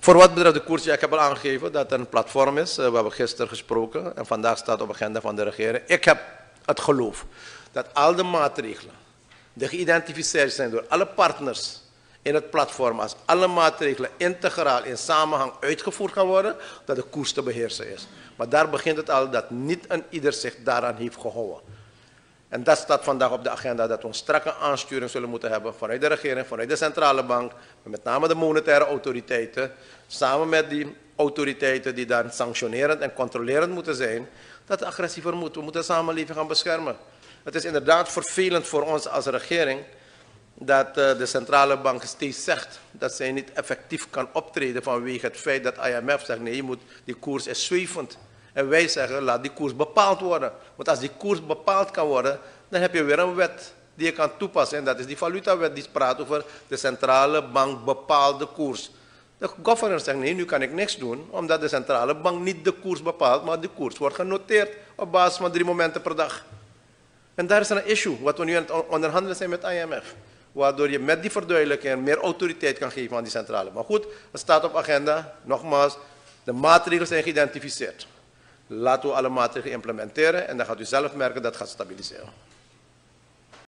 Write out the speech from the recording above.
Voor wat betreft de koers, ja, ik heb al aangegeven dat er een platform is. We hebben gisteren gesproken en vandaag staat op de agenda van de regering. Ik heb het geloof dat al de maatregelen die geïdentificeerd zijn door alle partners in het platform, als alle maatregelen integraal in samenhang uitgevoerd gaan worden, dat de koers te beheersen is. Maar daar begint het al dat niet een ieder zich daaraan heeft gehouden. En dat staat vandaag op de agenda, dat we een strakke aansturing zullen moeten hebben vanuit de regering, vanuit de centrale bank, met name de monetaire autoriteiten, samen met die autoriteiten die dan sanctionerend en controlerend moeten zijn, dat het agressiever moet. We moeten de samenleving gaan beschermen. Het is inderdaad vervelend voor ons als regering dat de centrale bank steeds zegt dat zij niet effectief kan optreden vanwege het feit dat IMF zegt nee, die koers is zwevend. En wij zeggen, laat die koers bepaald worden. Want als die koers bepaald kan worden, dan heb je weer een wet die je kan toepassen. En dat is die valutawet die praat over de centrale bank bepaalde koers. De governor zegt, nee, nu kan ik niks doen, omdat de centrale bank niet de koers bepaalt, maar de koers wordt genoteerd op basis van 3 momenten per dag. En daar is een issue, wat we nu aan het onderhandelen zijn met IMF. Waardoor je met die verduidelijking meer autoriteit kan geven aan die centrale bank. Maar goed, het staat op agenda. Nogmaals, de maatregelen zijn geïdentificeerd. Laten we alle maatregelen implementeren en dan gaat u zelf merken dat het gaat stabiliseren.